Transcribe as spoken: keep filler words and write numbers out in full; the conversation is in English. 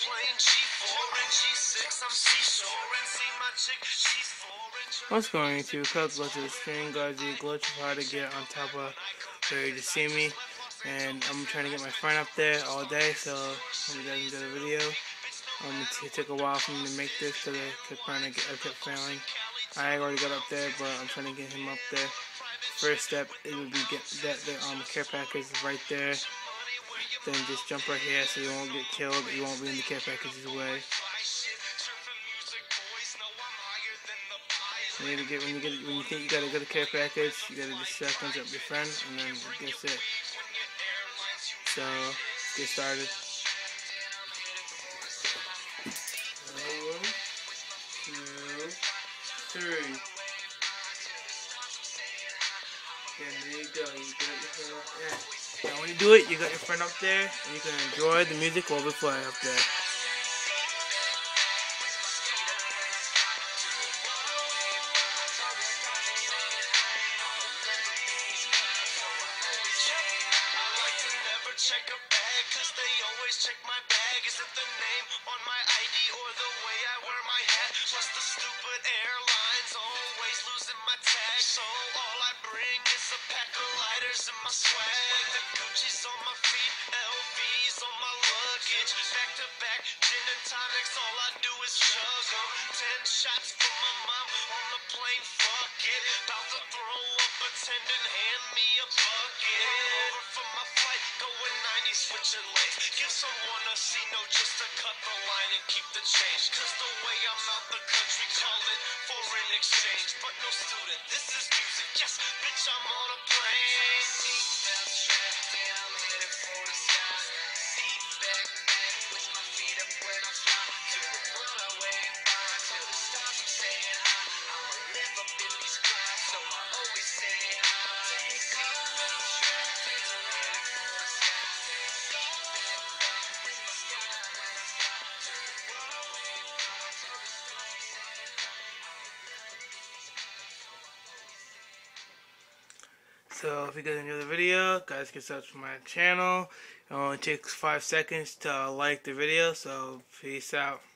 What's going to cuz go to the stream, guys? You glitch of how to get on top of where you just see me, and I'm trying to get my friend up there all day, so hope you guys enjoy the video. Um, it took a while for me to make this because I kept trying to get, I kept failing. I already got up there, but I'm trying to get him up there. First step, it would be get that the um care package is right there. Then just jump right here so you won't get killed. You won't be in the care package's way. You need to get when you get when you think you gotta go to care package, you gotta just shotguns up your friend, and then that's it. So let's get started. One, two, three. And there you go. You got your friend up there. Now when you do it, you got your friend up there, and you can enjoy the music while we fly up there. Check a bag, cause they always check my bag. Is it the name on my I D or the way I wear my hat? Plus the stupid airlines always losing my tag. So all I bring is a pack of lighters and my swag. The Gucci's on my feet, L V's on my luggage. Back to back, gin and tonics, all I do is chug 'em. Ten shots for my mom on the plane, fuck it. About to throw up, attendant, hand me a bucket. Over for my flight, going ninety, switching lanes. Give someone a C note just to cut the line and keep the change. Cause the way I'm out the country, call it foreign exchange. But no student, this is music, yes, bitch, I'm on a plane. Seatbelt strapped in, I'm headed for the sky. Seat back, back, with my feet up when I fly. To the world I wave by, till the stars I'm saying hi. I'ma live up in these clouds, so I always say hi. Seatbelt strapped in, I'm headed for the sky. Seat back, back, with my feet up when I fly. To the world I wave by, till the stars I'm saying hi. So if you guys enjoy the video, guys can subscribe to my channel. It only takes five seconds to like the video, so peace out.